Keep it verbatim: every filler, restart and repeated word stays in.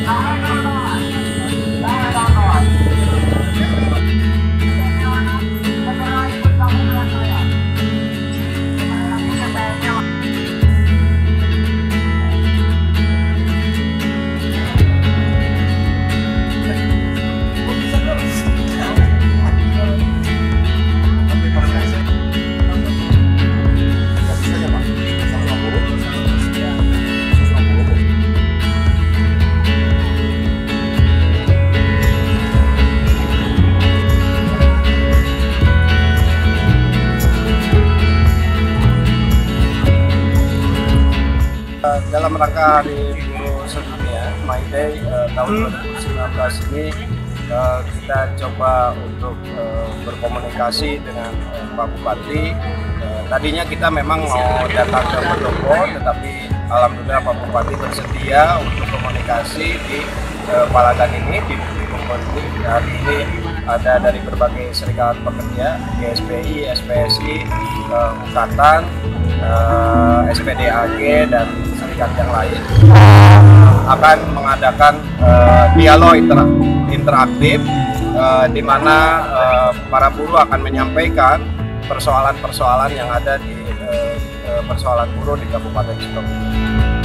Dalam rangka Hari Buruh Sedunia, My Day uh, tahun dua ribu sembilan belas ini uh, kita coba untuk uh, berkomunikasi dengan uh, Pak Bupati. Uh, tadinya kita memang mau datang ke Pendopo, tetapi alhamdulillah Pak Bupati bersedia untuk komunikasi di uh, Palagan ini, di Bukit ini. Hari ini ada dari berbagai serikat pekerja, G S P I, S P S I, uh, Ukatan, uh, S P D A G, dan serikat yang lain akan mengadakan uh, dialog interak interaktif uh, di mana uh, para buruh akan menyampaikan persoalan-persoalan yang ada di uh, uh, persoalan buruh di Kabupaten Sukabumi.